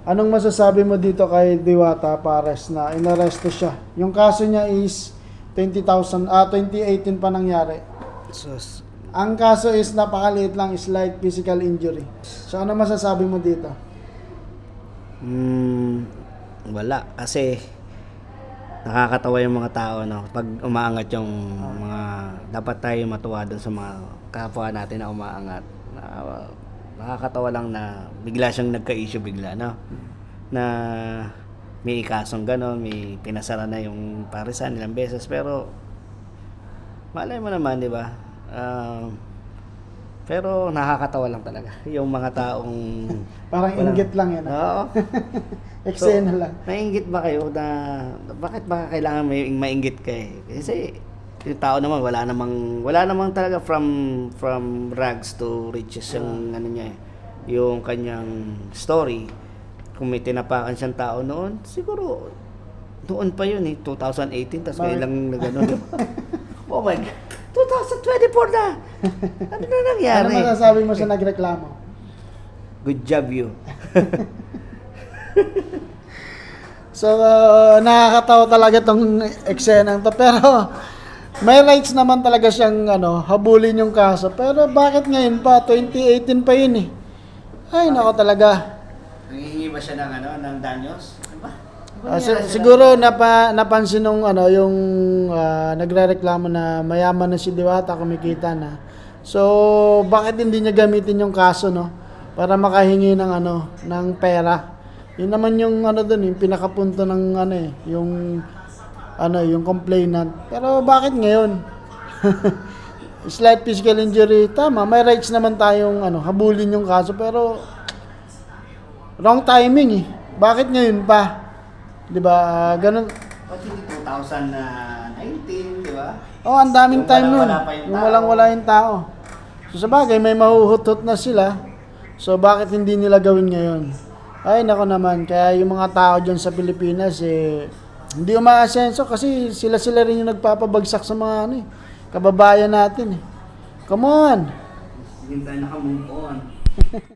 Anong masasabi mo dito kay Diwata Pares na inaresto siya? Yung kaso niya is 2018 pa nangyari. Sus. Ang kaso is napakaliit lang, slight physical injury. So ano masasabi mo dito? Wala. Kasi nakakatawa yung mga tao, no? Pag umaangat yung mga, dapat tayo matuwa dun sa mga kapwa natin na umaangat. Nakakatawa lang na bigla siyang nagka-issue bigla, no? Na may ikasong gano'n, may pinasara na yung parisan ilang beses, pero malay mo naman, di ba? Pero nakakatawa lang talaga yung mga taong Parang inggit lang yan. Oo. Eksena lang. Nainggit ba kayo na bakit ba kailangan may mainggit kayo? Kasi yung tao naman wala namang talaga from rags to riches yung ano niya, yung kanyang story. Kung may tinapakan siyang tao noon, siguro noon pa yun 2018, tapos ngayon lang na gano'n. Oh my God, 2024 na! Ano na nangyari? Ano masasabi mo sa nagreklamo? Good job you. So, nakakatawa talaga tong eksenang to. Pero, may rights naman talaga siyang habulin yung kaso. Pero, bakit ngayon pa? 2018 pa yun eh. Ay, nako talaga. Nangihingi ba siya ng danyos? Diba? Siguro napansin nung yung nagrereklamo na mayaman na si Diwata, kumikita na. So, bakit hindi niya gamitin yung kaso, no? Para makahingi ng ng pera. Yun naman yung doon, yung pinakapunto ng yung complainant. Pero bakit ngayon? Slight physical injury, tama, may rights naman tayong habulin yung kaso, pero wrong timing eh. Bakit ngayon pa? 'Di ba? Ganun. Pati 2019, 'di ba? Oh, ang daming time noon. Yung walang-wala yung tao. So sabagay may mahuhutot na sila. So bakit hindi nila gawin ngayon? Ay nako naman, kaya yung mga tao diyan sa Pilipinas hindi umaasenso kasi sila rin yung nagpapabagsak sa mga kababayan natin eh. Come on. Hindi tayo naka-move on.